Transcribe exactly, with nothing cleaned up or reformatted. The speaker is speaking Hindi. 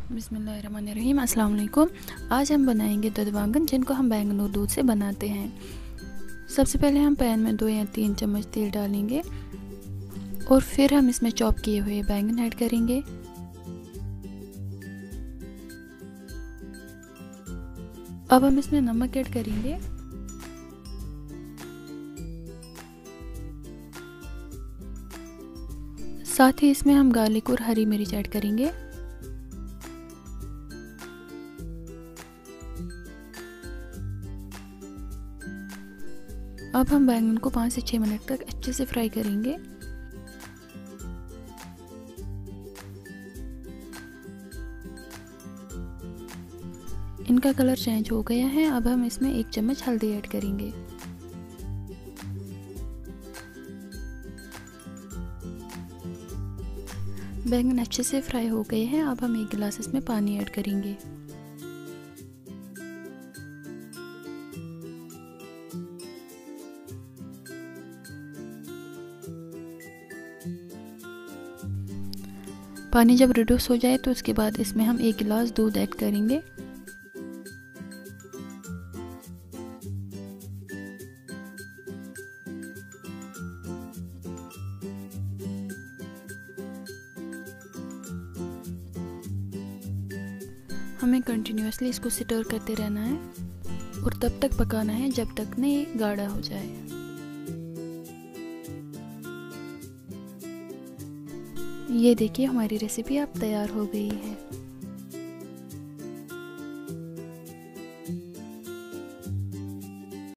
बिस्मिल्लाहिर्रहमानिर्रहीम। अस्सलाम वालेकुम। आज हम बनाएंगे दूध बैंगन, जिनको हम बैंगन और दूध से बनाते हैं। सबसे पहले हम पैन में दो या तीन चम्मच तेल डालेंगे और फिर हम इसमें चॉप किए हुए बैंगन ऐड करेंगे। अब हम इसमें नमक ऐड करेंगे। साथ ही इसमें हम गार्लिक और हरी मिर्च ऐड करेंगे। अब हम बैंगन को पाँच से छः मिनट तक अच्छे से फ्राई करेंगे। इनका कलर चेंज हो गया है। अब हम इसमें एक चम्मच हल्दी ऐड करेंगे। बैंगन अच्छे से फ्राई हो गए हैं। अब हम एक गिलास इसमें पानी ऐड करेंगे। पानी जब रिड्यूस हो जाए तो उसके बाद इसमें हम एक गिलास दूध ऐड करेंगे। हमें कंटिन्यूअसली इसको स्टर करते रहना है और तब तक पकाना है जब तक न ये गाढ़ा हो जाए। ये देखिए, हमारी रेसिपी अब तैयार हो गई है।